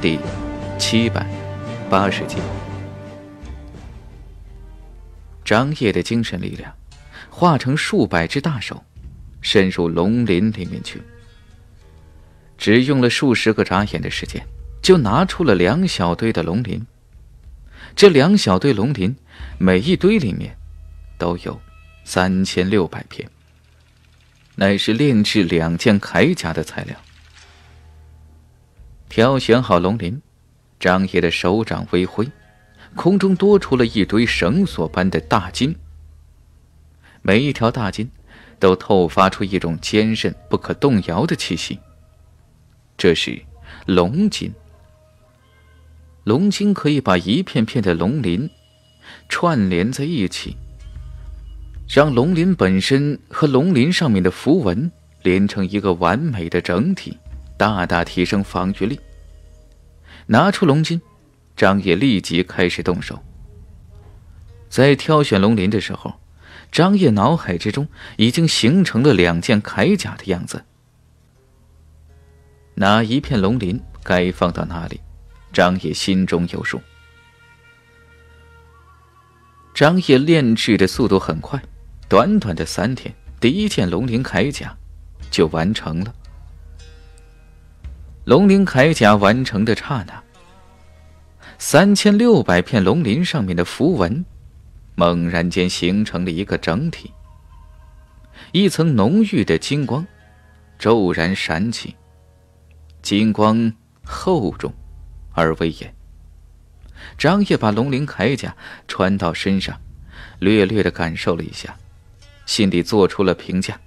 第780集。张掖的精神力量化成数百只大手，深入龙鳞里面去。只用了数十个眨眼的时间，就拿出了2小堆的龙鳞。这2小堆龙鳞，每一堆里面都有3600片，乃是炼制2件铠甲的材料。挑选好龙鳞，张掖的手掌微挥，空中多出了一堆绳索般的大筋。每一条大筋都透发出一种坚韧不可动摇的气息，这是龙筋。龙筋可以把一片片的龙鳞串联在一起，让龙鳞本身和龙鳞上面的符文连成一个完美的整体，大大提升防御力。拿出龙筋，张掖立即开始动手。在挑选龙鳞的时候，张掖脑海之中已经形成了2件铠甲的样子。哪一片龙鳞该放到哪里，张掖心中有数。张掖炼制的速度很快，短短的3天，第1件龙鳞铠甲就完成了。龙鳞铠甲完成的刹那，3600片龙鳞上面的符文猛然间形成了一个整体，一层浓郁的金光骤然闪起，金光厚重而威严。张掖把龙鳞铠甲穿到身上，略略地感受了一下，心里做出了评价。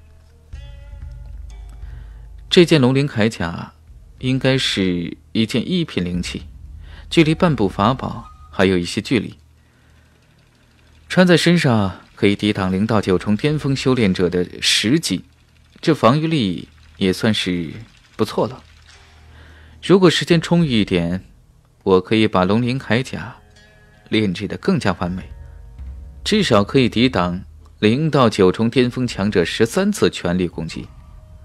这件龙鳞铠甲应该是一件1品灵器，距离半部法宝还有一些距离，穿在身上可以抵挡0到9重巅峰修炼者的10击，这防御力也算是不错了。如果时间充裕一点，我可以把龙鳞铠甲炼制得更加完美，至少可以抵挡0到9重巅峰强者13次全力攻击。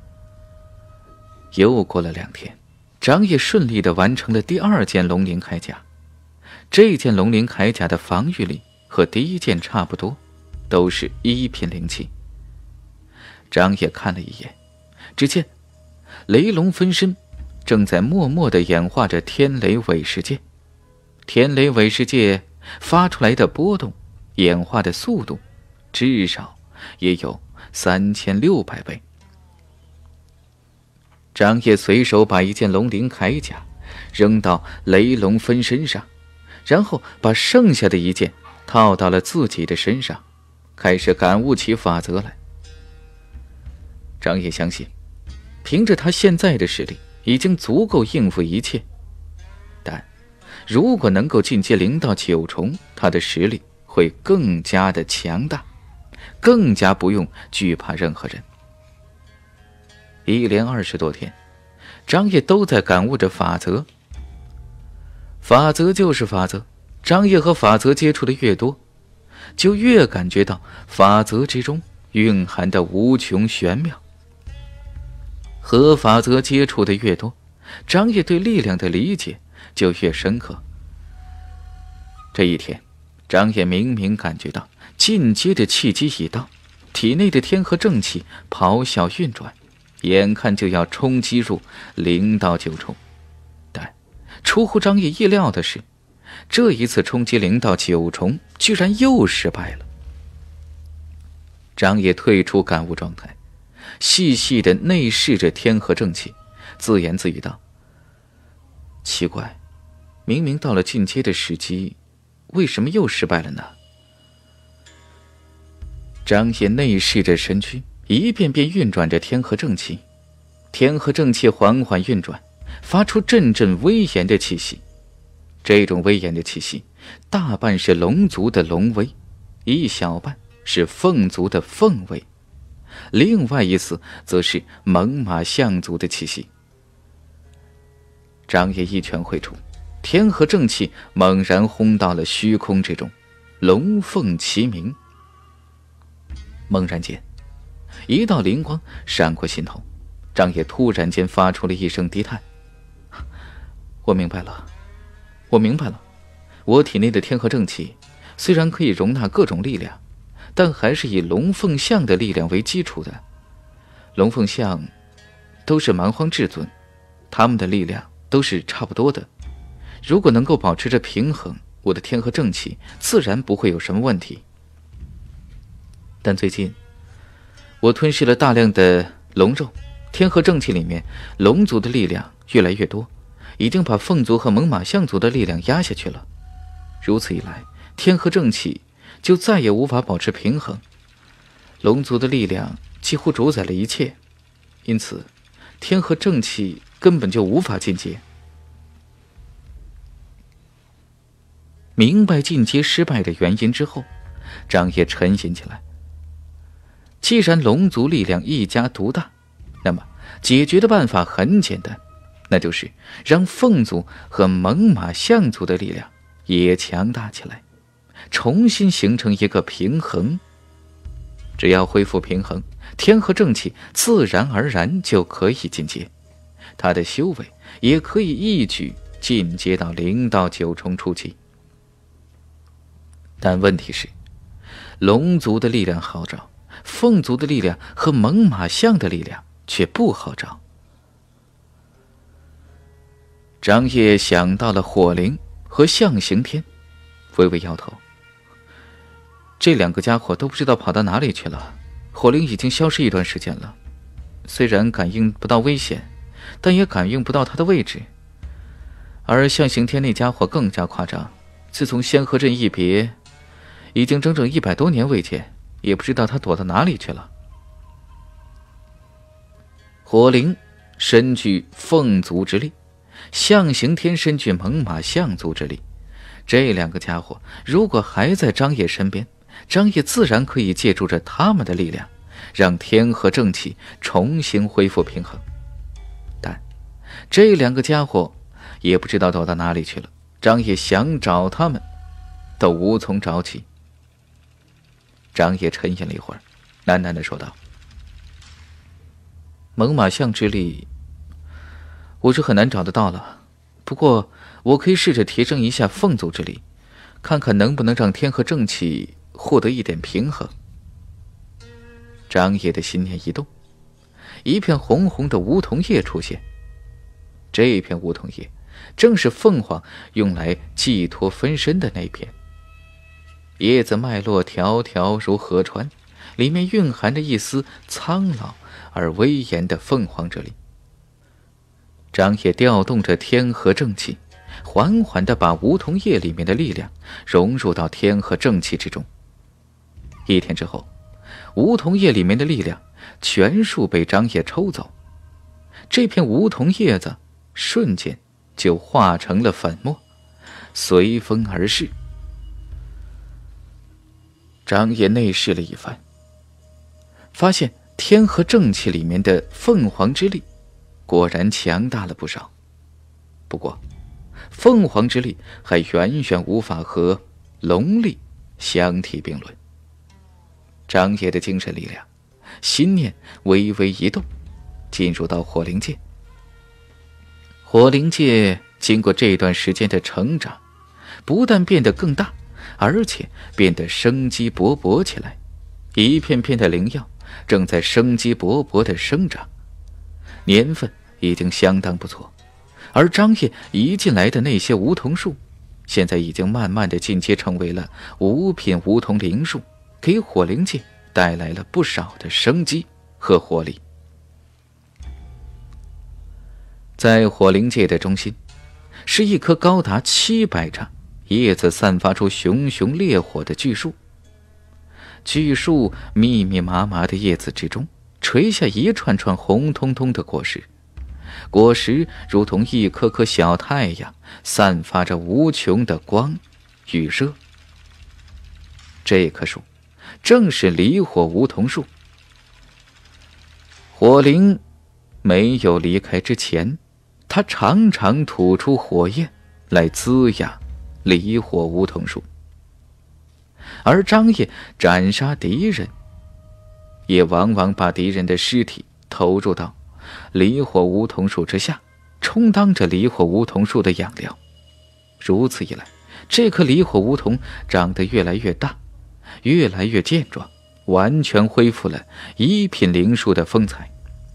又过了2天，张掖顺利地完成了第2件龙鳞铠甲。这件龙鳞铠甲的防御力和第1件差不多，都是1品灵器。张掖看了一眼，只见雷龙分身正在默默地演化着天雷伪世界。天雷伪世界发出来的波动演化的速度至少也有3600倍。张掖随手把一件龙鳞铠甲扔到雷龙分身上，然后把剩下的1件套到了自己的身上，开始感悟起法则来。张掖相信，凭着他现在的实力已经足够应付一切，但如果能够进阶0到9重，他的实力会更加的强大，更加不用惧怕任何人。一连20多天，张掖都在感悟着法则。法则就是法则，张掖和法则接触的越多，就越感觉到法则之中蕴含的无穷玄妙。和法则接触的越多，张掖对力量的理解就越深刻。这一天，张掖明明感觉到进阶的契机已到，体内的天河正气咆哮运转，眼看就要冲击入0到9重。但出乎张掖意料的是，这一次冲击0到9重居然又失败了。张掖退出感悟状态，细细地内视着天河正气，自言自语道：奇怪，明明到了进阶的时机，为什么又失败了呢？张掖内视着身躯，一遍遍运转着天河正气。天河正气缓缓运转，发出阵阵威严的气息。这种威严的气息大半是龙族的龙威，一小半是凤族的凤威，另外一丝则是猛犸象族的气息。张掖一拳挥出，天河正气猛然轰到了虚空之中，龙凤齐鸣。猛然间，一道灵光闪过心头，张掖突然间发出了一声低叹： 我明白了，我明白了。我体内的天河正气虽然可以容纳各种力量，但还是以龙凤象的力量为基础的。龙凤象都是蛮荒至尊，他们的力量都是差不多的。如果能够保持着平衡，我的天河正气自然不会有什么问题。但最近我吞噬了大量的龙肉，天河正气里面龙族的力量越来越多，已经把凤族和猛犸象族的力量压下去了。如此一来，天河正气就再也无法保持平衡，龙族的力量几乎主宰了一切，因此天河正气根本就无法进阶。明白进阶失败的原因之后，张掖沉吟起来。既然龙族力量一家独大，那么解决的办法很简单，那就是让凤族和猛犸象族的力量也强大起来，重新形成一个平衡。只要恢复平衡，天河正气自然而然就可以进阶，他的修为也可以一举进阶到0到9重初期。但问题是，龙族的力量好找，凤族的力量和猛犸象的力量却不好找。张掖想到了火灵和象刑天，微微摇头。这2个家伙都不知道跑到哪里去了。火灵已经消失一段时间了，虽然感应不到危险，但也感应不到他的位置。而象刑天那家伙更加夸张，自从仙河镇一别，已经整整100多年未见，也不知道他躲到哪里去了。火灵身具凤族之力，象刑天身具猛犸象族之力，这2个家伙如果还在张掖身边，张掖自然可以借助着他们的力量，让天河正气重新恢复平衡。但这2个家伙也不知道躲到哪里去了，张掖想找他们都无从找起。张掖沉吟了一会儿，喃喃地说道：猛犸象之力我是很难找得到了，不过我可以试着提升一下凤族之力，看看能不能让天河正气获得一点平衡。张掖的心念一动，一片红红的梧桐叶出现。这片梧桐叶正是凤凰用来寄托分身的那片，叶子脉络条条如河川，里面蕴含着一丝苍老而威严的凤凰之力。张掖调动着天河正气，缓缓地把梧桐叶里面的力量融入到天河正气之中。1天之后，梧桐叶里面的力量全数被张掖抽走，这片梧桐叶子瞬间就化成了粉末，随风而逝。张掖内视了一番，发现天河正气里面的凤凰之力果然强大了不少。不过凤凰之力还远远无法和龙力相提并论。张掖的精神力量，心念微微一动，进入到火灵界。火灵界经过这段时间的成长，不但变得更大，而且变得生机勃勃起来，一片片的灵药正在生机勃勃地生长，年份已经相当不错。而张掖移进来的那些梧桐树，现在已经慢慢地进阶成为了5品梧桐灵树，给火灵界带来了不少的生机和活力。在火灵界的中心，是一棵高达700丈、叶子散发出熊熊烈火的巨树。巨树密密麻麻的叶子之中，垂下一串串红彤彤的果实，果实如同一颗颗小太阳，散发着无穷的光与热。这棵树正是离火梧桐树。火灵没有离开之前，他常常吐出火焰来滋养离火梧桐树，而张掖斩杀敌人，也往往把敌人的尸体投入到离火梧桐树之下， 充当着离火梧桐树的养料。如此一来，这棵离火梧桐长得越来越大，越来越健壮，完全恢复了一品灵树的风采。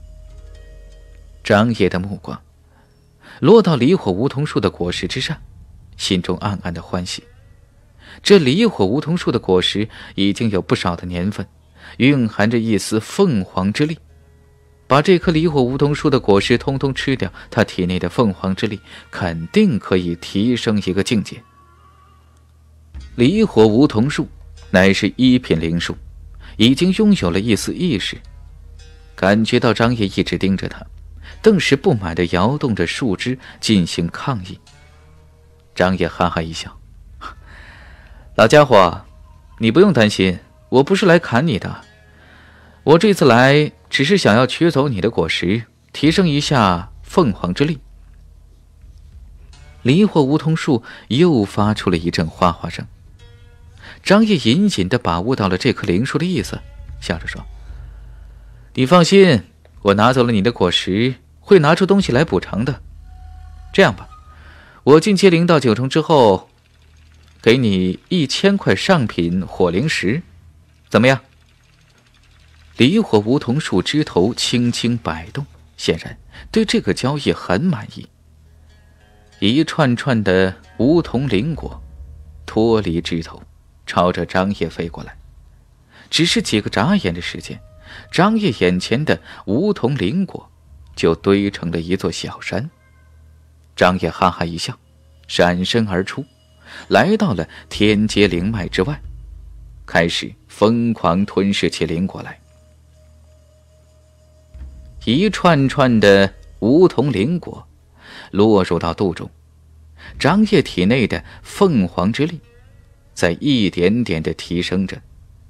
张掖的目光落到离火梧桐树的果实之上，心中暗暗的欢喜。这离火梧桐树的果实已经有不少的年份，蕴含着一丝凤凰之力。把这棵离火梧桐树的果实通通吃掉，他体内的凤凰之力肯定可以提升一个境界。离火梧桐树乃是一品灵树，已经拥有了一丝意识。感觉到张掖一直盯着他，顿时不满地摇动着树枝进行抗议。张掖哈哈一笑：“老家伙，你不用担心，我不是来砍你的。我这次来只是想要取走你的果实，提升一下凤凰之力。”离火梧桐树又发出了一阵哗哗声。张掖隐隐地把握到了这棵灵树的意思，笑着说：“你放心，我拿走了你的果实，会拿出东西来补偿的。这样吧，我进阶灵到9重之后，给你1000块上品火灵石，怎么样？”离火梧桐树枝头轻轻摆动，显然对这个交易很满意。一串串的梧桐灵果脱离枝头，朝着张掖飞过来。只是几个眨眼的时间，张掖眼前的梧桐灵果就堆成了一座小山。张掖哈哈一笑，闪身而出，来到了天阶灵脉之外，开始疯狂吞噬起灵果来。一串串的梧桐灵果落入到肚中，张掖体内的凤凰之力在一点点地提升着。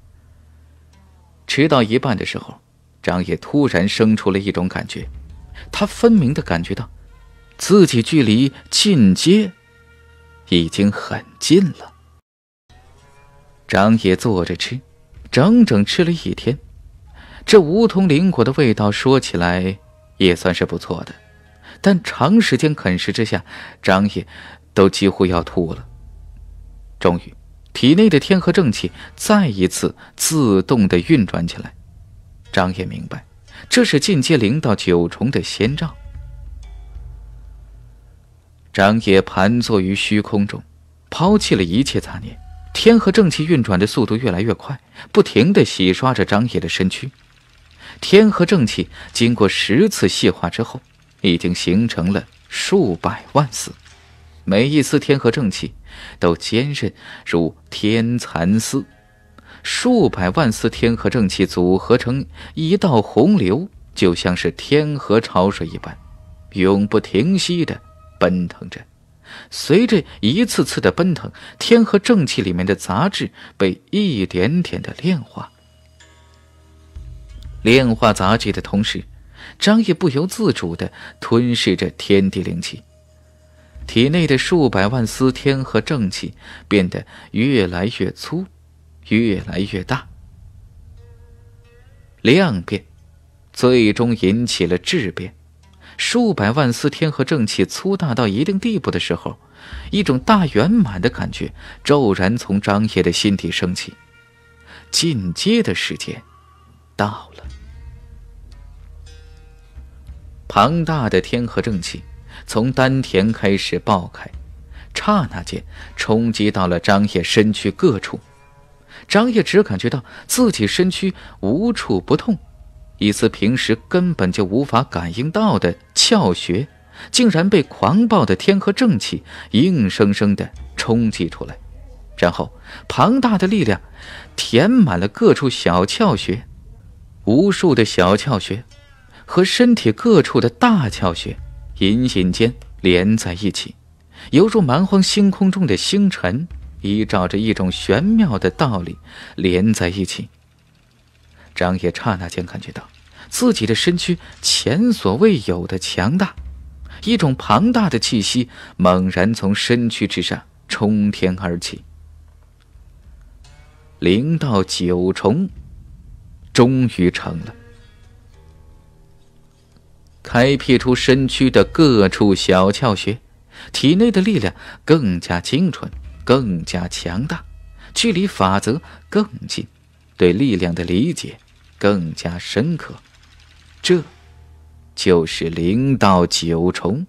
吃到一半的时候，张掖突然生出了一种感觉，他分明地感觉到自己距离进阶已经很近了。张掖坐着吃，整整吃了1天。这梧桐灵果的味道说起来也算是不错的，但长时间啃食之下，张掖都几乎要吐了。终于，体内的天河正气再一次自动地运转起来。张掖明白，这是进阶灵到9重的先兆。张掖盘坐于虚空中，抛弃了一切杂念，天河正气运转的速度越来越快，不停地洗刷着张掖的身躯。天河正气经过10次细化之后，已经形成了数百万丝，每一丝天河正气都坚韧如天蚕丝，数百万丝天河正气组合成一道洪流，就像是天河潮水一般，永不停息地奔腾着。随着一次次的奔腾，天河正气里面的杂质被一点点的炼化。炼化杂质的同时，张掖不由自主地吞噬着天地灵气，体内的数百万丝天河正气变得越来越粗，越来越大。量变最终引起了质变，数百万丝天河正气粗大到一定地步的时候，一种大圆满的感觉骤然从张掖的心底升起。进阶的时间到了。庞大的天河正气从丹田开始爆开，刹那间冲击到了张掖身躯各处。张掖只感觉到自己身躯无处不痛，一丝平时根本就无法感应到的窍穴，竟然被狂暴的天河正气硬生生地冲击出来。然后庞大的力量填满了各处小窍穴，无数的小窍穴和身体各处的大窍穴隐隐间连在一起，犹如蛮荒星空中的星辰，依照着一种玄妙的道理连在一起。张掖刹那间感觉到自己的身躯前所未有的强大，一种庞大的气息猛然从身躯之上冲天而起。0到9重终于成了。 开辟出身躯的各处小窍穴，体内的力量更加精纯，更加强大，距离法则更近，对力量的理解更加深刻。这就是灵道九重。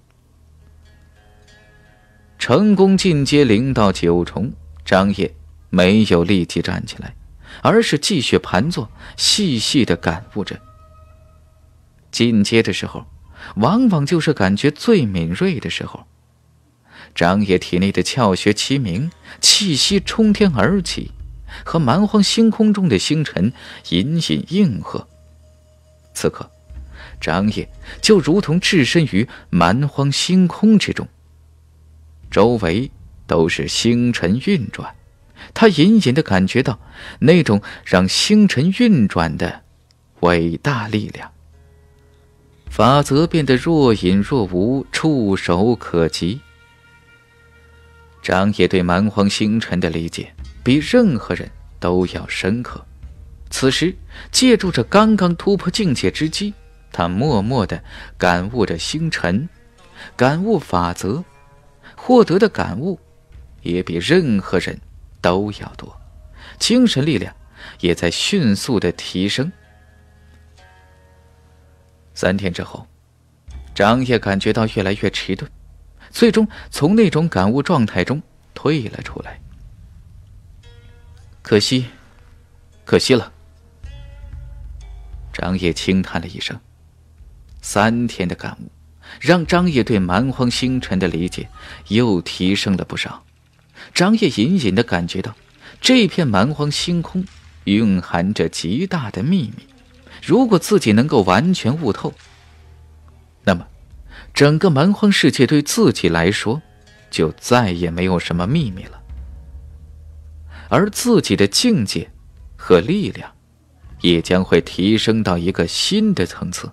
成功进阶灵道九重，张掖没有立即站起来，而是继续盘坐，细细地感悟着。进阶的时候，往往就是感觉最敏锐的时候。张掖体内的窍穴齐鸣，气息冲天而起，和蛮荒星空中的星辰隐隐应和。此刻，张掖就如同置身于蛮荒星空之中，周围都是星辰运转，他隐隐地感觉到那种让星辰运转的伟大力量。法则变得若隐若无，触手可及。张掖对蛮荒星辰的理解比任何人都要深刻。此时借助着刚刚突破境界之机，他默默地感悟着星辰，感悟法则，获得的感悟也比任何人都要多，精神力量也在迅速地提升。3天之后，张掖感觉到越来越迟钝，最终从那种感悟状态中退了出来。可惜了。张掖轻叹了一声。3天的感悟让张掖对蛮荒星辰的理解又提升了不少。张掖隐隐地感觉到这片蛮荒星空蕴含着极大的秘密，如果自己能够完全悟透，那么整个蛮荒世界对自己来说就再也没有什么秘密了，而自己的境界和力量也将会提升到一个新的层次。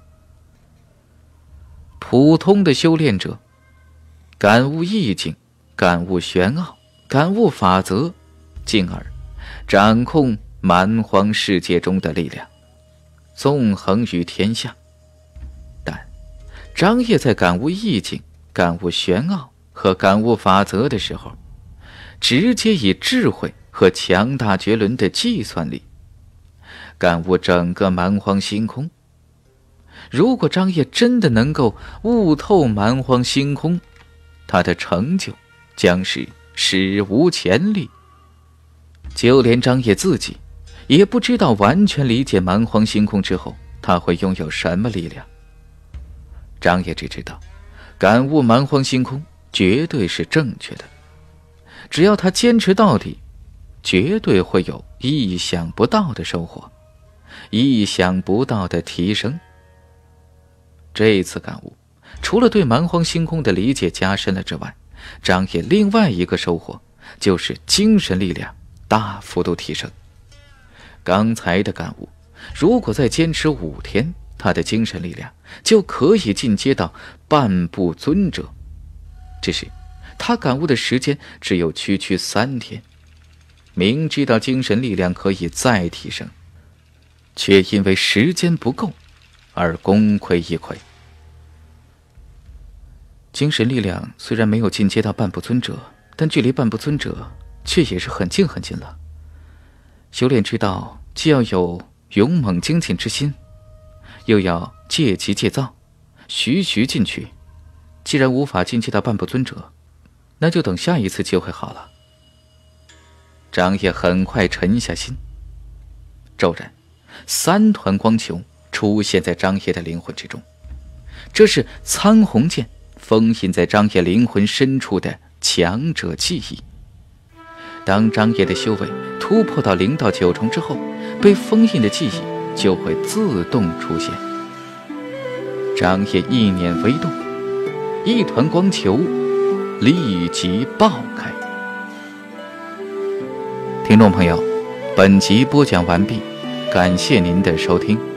普通的修炼者感悟意境，感悟玄奥，感悟法则，进而掌控蛮荒世界中的力量，纵横于天下。但张掖在感悟意境，感悟玄奥和感悟法则的时候，直接以智慧和强大绝伦的计算力感悟整个蛮荒星空。如果张掖真的能够悟透蛮荒星空，他的成就将是史无前例。就连张掖自己也不知道完全理解蛮荒星空之后他会拥有什么力量。张掖只知道感悟蛮荒星空绝对是正确的，只要他坚持到底，绝对会有意想不到的收获，意想不到的提升。这次感悟除了对蛮荒星空的理解加深了之外，张掖另外一个收获就是精神力量大幅度提升。刚才的感悟如果再坚持5天，他的精神力量就可以进阶到半步尊者。只是他感悟的时间只有区3天，明知道精神力量可以再提升，却因为时间不够而功亏一篑。精神力量虽然没有进阶到半步尊者，但距离半步尊者却也是很近很近了。修炼之道既要有勇猛精进之心，又要戒急戒躁，徐徐进取。既然无法进阶到半步尊者，那就等下一次机会好了。张掖很快沉下心。骤然3团光球出现在张掖的灵魂之中，这是苍虹剑封印在张掖灵魂深处的强者记忆。当张掖的修为突破到灵道9重之后，被封印的记忆就会自动出现。张掖意念微动，一团光球立即爆开。听众朋友，本集播讲完毕，感谢您的收听。